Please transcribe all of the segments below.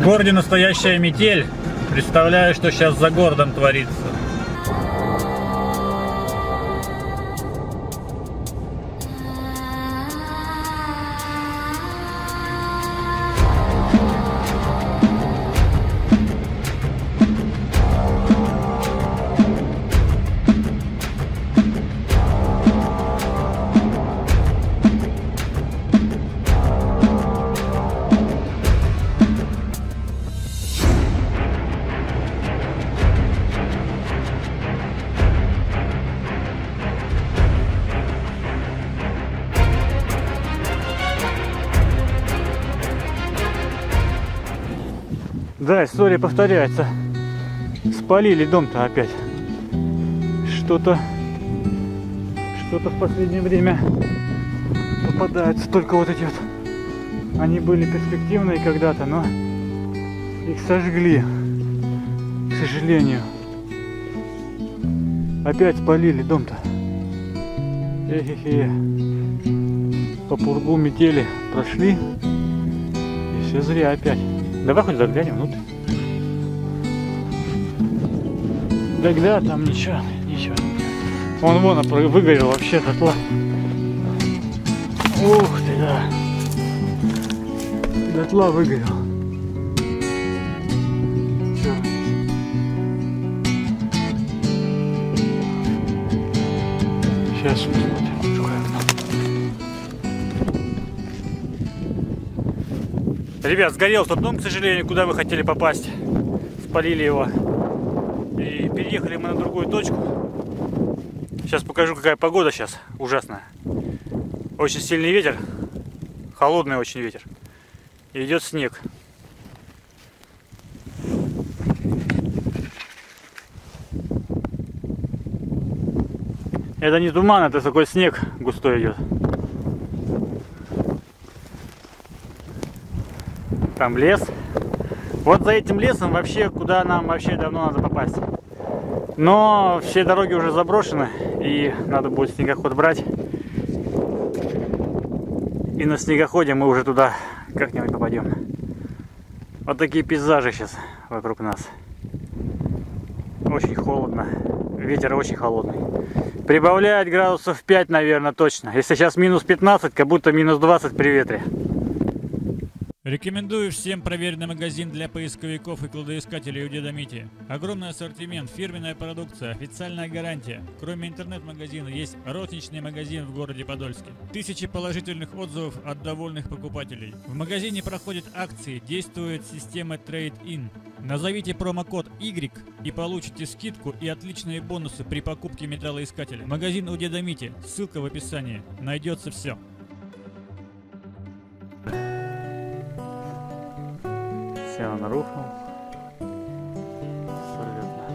городе настоящая метель. Представляю, что сейчас за городом творится. Да, история повторяется. Спалили дом-то опять. Что-то в последнее время попадаются только вот эти вот. Они были перспективные когда-то, но их сожгли, к сожалению. Опять спалили дом-то. Эхе-хе. По пургу метели прошли. И все зря опять. Давай хоть заглянем внутрь. Да, там ничего. Вон выгорел вообще дотла. Ух ты, да. Дотла выгорел. Все. Сейчас посмотрим. Ребят, сгорел тот дом, к сожалению, куда вы хотели попасть. Спалили его. И переехали мы на другую точку. Сейчас покажу, какая погода сейчас. Ужасная. Очень сильный ветер. Холодный очень ветер. И идет снег. Это не туман, это такой снег густой идет. Там лес. Вот за этим лесом вообще, куда нам вообще давно надо попасть. Но все дороги уже заброшены, и надо будет снегоход брать. И на снегоходе мы уже туда как-нибудь попадем. Вот такие пейзажи сейчас вокруг нас. Очень холодно. Ветер очень холодный. Прибавляет градусов 5, наверное, точно. Если сейчас минус 15, как будто минус 20 при ветре. Рекомендую всем проверенный магазин для поисковиков и кладоискателей у Деда Мити. Огромный ассортимент, фирменная продукция, официальная гарантия. Кроме интернет-магазина есть розничный магазин в городе Подольске. Тысячи положительных отзывов от довольных покупателей. В магазине проходят акции, действует система Trade-in. Назовите промокод Y и получите скидку и отличные бонусы при покупке металлоискателя. Магазин у Деда Мити, ссылка в описании. Найдется все. Все, он рухнул. Абсолютно.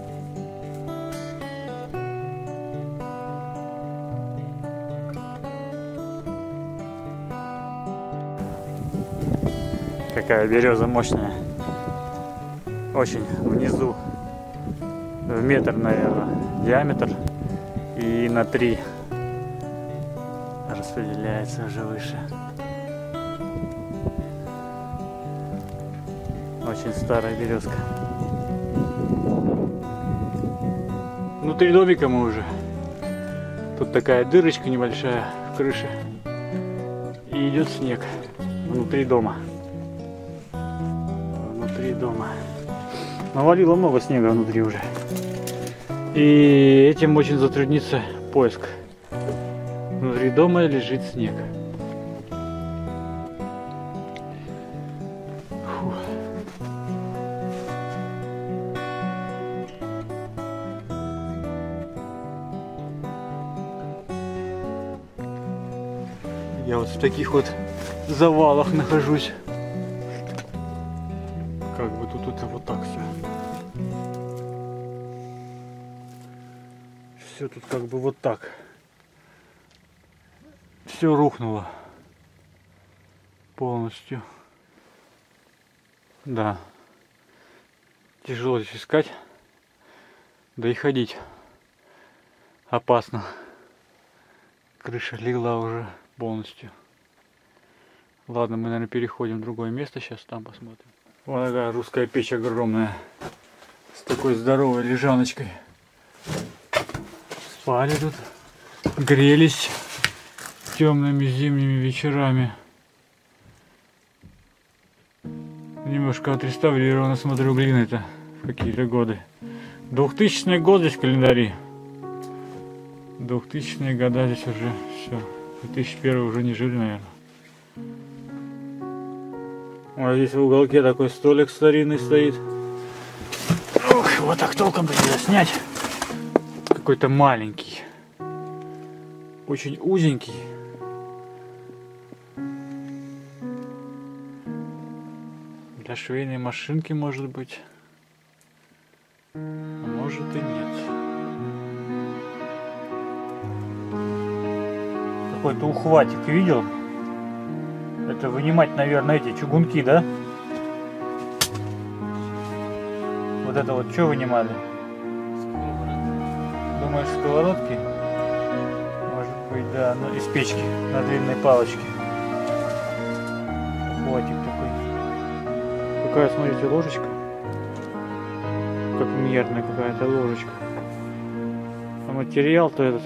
Какая береза мощная. Очень внизу. В метр, наверное, диаметр. И на 3 распределяется уже выше. Очень старая березка. Внутри домика мы уже. Тут такая дырочка небольшая в крыше. И идет снег внутри дома. Внутри дома. Навалило много снега внутри уже. И этим очень затруднится поиск. Внутри дома лежит снег. Я вот в таких вот завалах нахожусь. Как бы тут это вот так все. Все тут как бы вот так. Все рухнуло. Полностью. Да. Тяжело здесь искать. Да и ходить опасно. Крыша легла уже полностью. Ладно, мы, наверное, переходим в другое место. Сейчас там посмотрим. Вот такая русская печь огромная. С такой здоровой лежаночкой. Спали тут. Грелись темными зимними вечерами. Немножко отреставрировано, смотрю, глины-то в какие-то годы. 2000-е годы здесь календари. 2000-е года здесь уже все. 2001 уже не жили, наверное. А здесь в уголке такой столик старинный стоит. Ух, вот так толком-то нельзя снять. Какой-то маленький. Очень узенький. Для швейной машинки, может быть. А может и нет. Какой-то ухватик видел? Это вынимать, наверное, эти чугунки, да? Вот это вот что вынимали? Думаешь, сковородки? Может быть, да, ну, из печки на длинной палочке. Ухватик такой. Какая, смотрите, ложечка. Как мерная какая-то ложечка. А материал-то этот.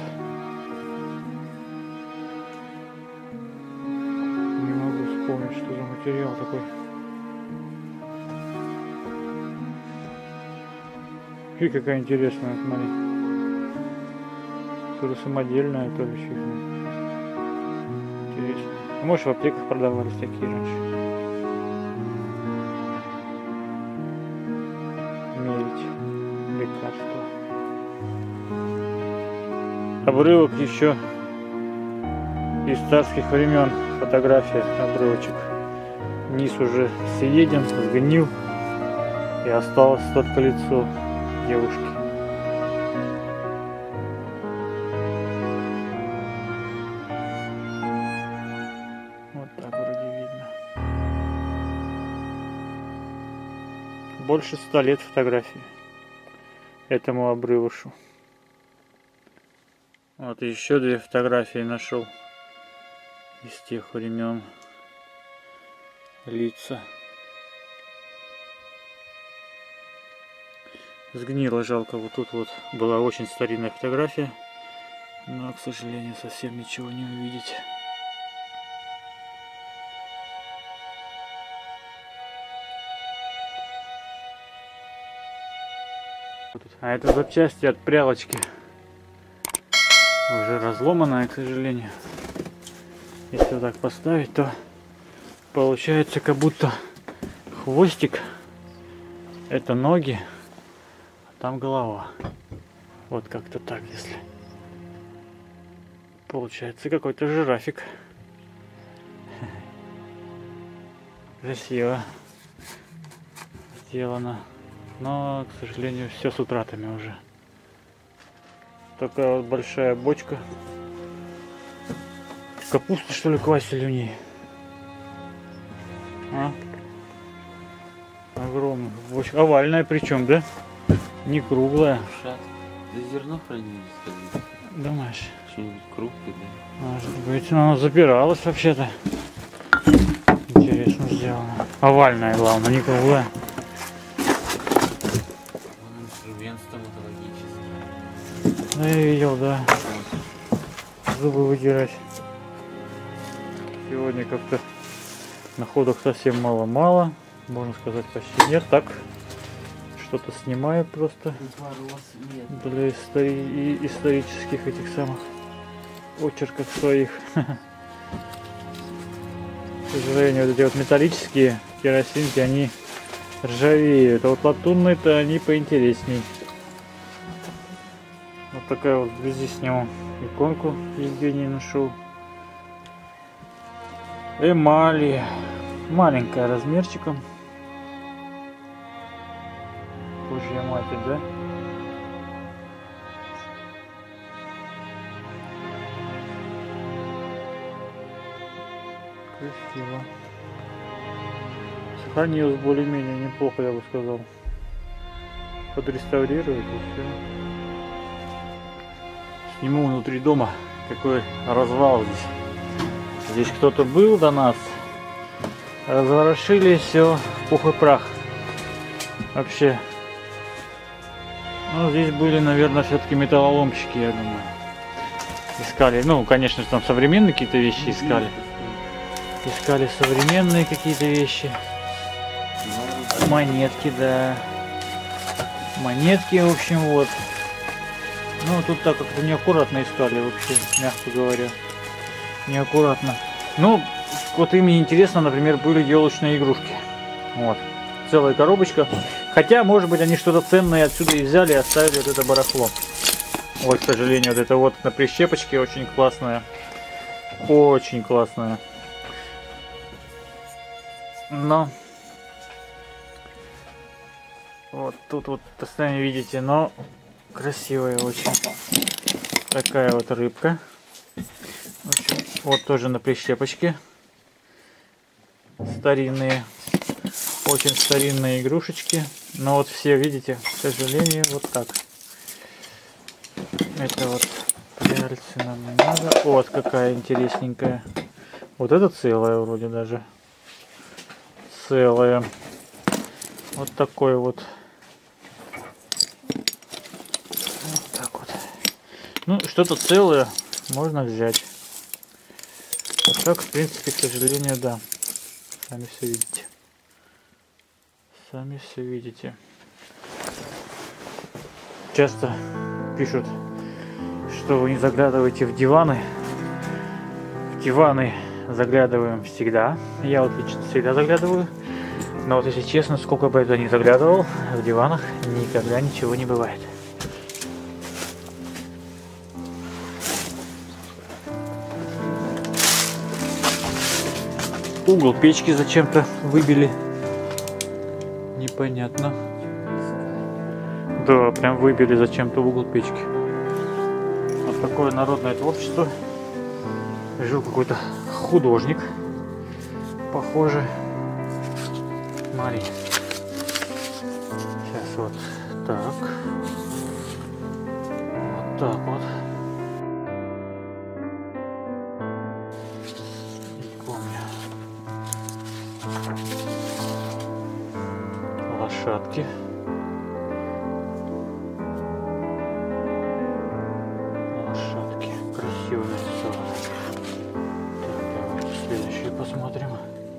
Не могу вспомнить, что за материал такой. И какая интересная, смотри. То ли самодельная, то ли чего. Интересно. Может, в аптеках продавались такие раньше. Мерить лекарства. Обрывок еще из царских времен. Фотография, обрывочек. Низ уже съеден, сгнил. И осталось только лицо девушки. Вот так вроде видно. Больше 100 лет фотографии этому обрывышу. Вот еще 2 фотографии нашел из тех времен. Лица. Сгнило, жалко. Вот тут вот была очень старинная фотография, но, к сожалению, совсем ничего не увидеть. А это запчасти от прялочки. Уже разломанная, к сожалению. Если вот так поставить, то получается как будто хвостик. Это ноги. Там голова. Вот как-то так, если. Получается какой-то жирафик. Красиво сделано. Но, к сожалению, все с утратами уже. Такая вот большая бочка. Капусту, что ли, квасили в ней? А? Огромная бочка. Овальная причем, да? Не круглая. Да зерно хранили, скажи. Думаешь? Что-нибудь крупное, да? Может быть, но она запиралась вообще-то. Интересно сделано. Овальная, главное, не круглая. Инструмент стоматологический. Да, я видел, да. Зубы выдирать. Сегодня как-то находок совсем мало-мало. Можно сказать, почти нет. Так, что-то снимаю просто для исторических этих самых очерков своих. К сожалению, вот эти вот металлические керосинки, они ржавеют. А вот латунные-то они поинтересней. Вот такая вот вблизи сниму иконку Евгений нашел. Эмали. Маленькая размерчиком. Божья Матерь, да? Красиво. Сохранилось более-менее неплохо, я бы сказал. Подреставрировать и все. Сниму внутри дома, какой развал здесь. Здесь кто-то был до нас. Разворошили все пух и прах. Вообще. Ну, здесь были, наверное, все-таки металлоломщики, я думаю. Искали, ну, конечно же, там современные какие-то вещи искали. Искали современные какие-то вещи. Монетки, да. Монетки, в общем, вот. Ну, тут так как-то неаккуратно искали вообще, мягко говоря. Неаккуратно. Ну, вот им интересно, например, были елочные игрушки. Вот. Целая коробочка. Хотя, может быть, они что-то ценное отсюда и взяли и оставили вот это барахло. Вот, к сожалению, вот это вот на прищепочке очень классная. Очень классная. Но вот тут вот сами видите, но красивая очень. Такая вот рыбка. В общем, вот тоже на прищепочке. Старинные. Очень старинные игрушечки. Но вот все, видите, к сожалению, вот так. Это вот пяльцы нам не надо. Вот какая интересненькая. Вот это целая вроде даже. Целая. Вот такой вот. Вот так вот. Ну, что-то целое можно взять. А так, в принципе, к сожалению, да. Сами все видите. Сами все видите. Часто пишут, что вы не заглядываете в диваны. В диваны заглядываем всегда. Я вот лично всегда заглядываю. Но вот если честно, сколько бы я туда ни заглядывал, в диванах никогда ничего не бывает. Угол печки зачем-то выбили. Непонятно. Да, прям выбили зачем-то угол печки. Вот такое народное творчество. Жил какой-то художник. Похоже. Смотри. Сейчас вот так. Вот так вот. Не помню. Лошадки. Лошадки. Красиво нарисованы. Так, давайте следующее посмотрим.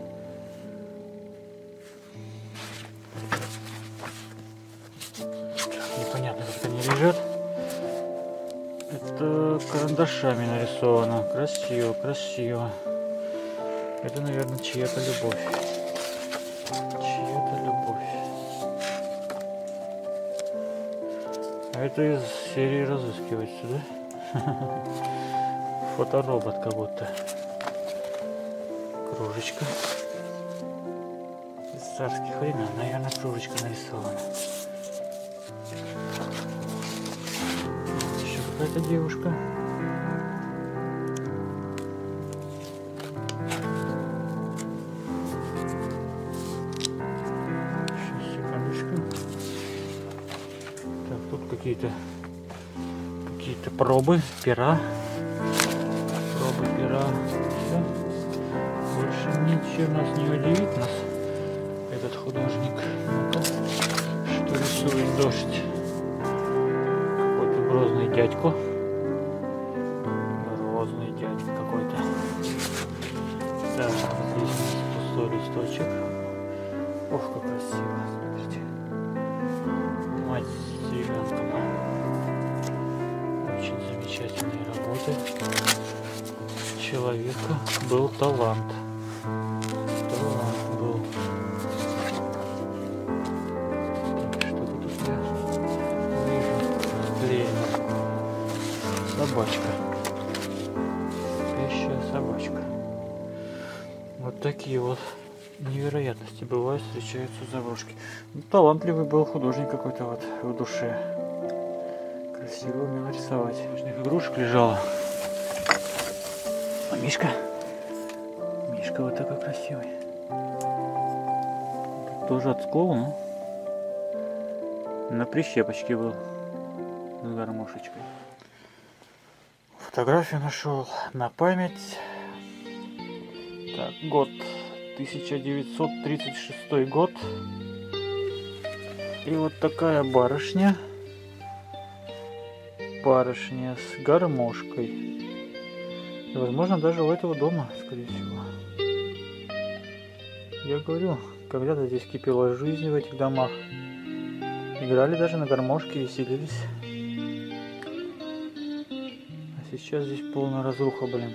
Непонятно, как они лежат. Это карандашами нарисовано. Красиво, красиво. Это, наверное, чья-то любовь. Чья-то любовь. А это из серии разыскивается, да? Фоторобот как будто. Кружечка. Из царских времен, наверное, кружечка нарисована. Еще какая-то девушка. Сейчас, секундочку. Так, тут какие-то пробы пера. Пробы пера. Все. Больше ничего нас не удивит нас. Этот художник. Ну-ка, что рисует дождь? Какой-то грозный дядько. Грозный дядька какой-то. Так, здесь пустой листочек. Ох, как красиво, смотрите. Мать с ребенком. Очень замечательные работы. Человека был талант. Талант был. Что-то тут я вижу. Ленин. Собачка. Спящая собачка. Вот такие вот невероятности бывают, встречаются заброшки. Ну, талантливый был художник какой-то вот в душе. Красиво умел рисовать. Игрушек лежала. А Мишка? Мишка вот такой красивый. Тут тоже от скола, но на прищепочке был с гармошечкой. Фотографию нашел на память. Так, год 1936 год. И вот такая барышня. Барышня с гармошкой. И, возможно, даже у этого дома, скорее всего. Я говорю, когда-то здесь кипела жизнь в этих домах. Играли даже на гармошке, веселились. А сейчас здесь полная разруха, блин.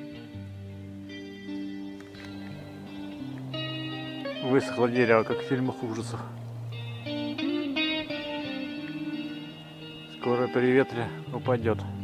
Высохло дерево, как в фильмах ужасов. Скоро при ветре упадет.